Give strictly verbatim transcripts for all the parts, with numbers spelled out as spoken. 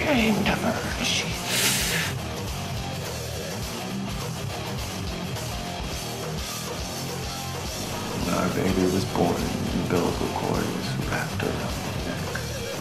ashamed of her, is she? Our baby was born, the umbilical cord was wrapped around my neck.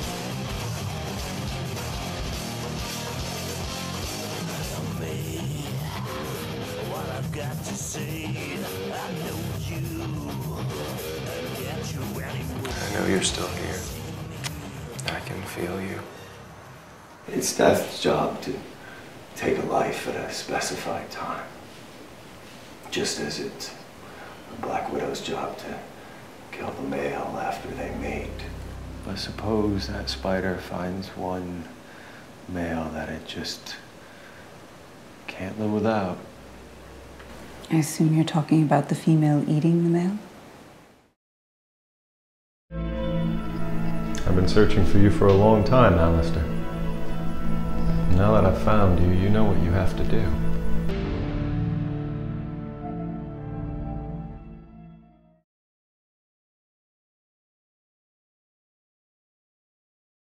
Tell me what I've got to say. I know you. Get you anywhere. I know you're still here. I can feel you. It's death's job to take a life at a specified time, just as it's the Black Widow's job to kill the male after they mate. But suppose that spider finds one male that it just can't live without. I assume you're talking about the female eating the male? I've been searching for you for a long time, Alistair. Now that I've found you, you know what you have to do.